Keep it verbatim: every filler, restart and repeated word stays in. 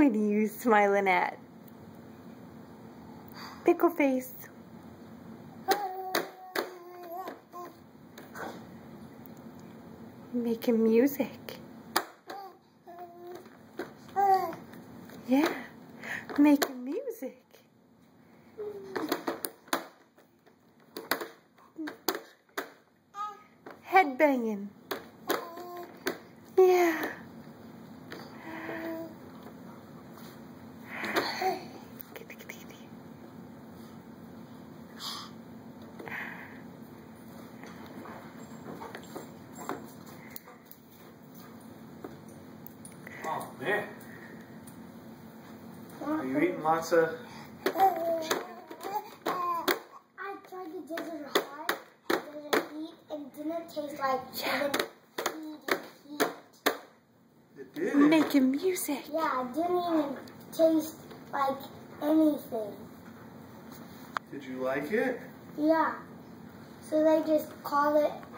What are you smiling at? Pickle face. Making music. Yeah, making music. Head banging. Yeah. Oh man. Are you eating lots of chicken? I tried the desert hot, desert heat, and it didn't taste like Yeah. even heat, heat. It did. Making music. Yeah, it didn't even taste like anything. Did you like it? Yeah. So they just called it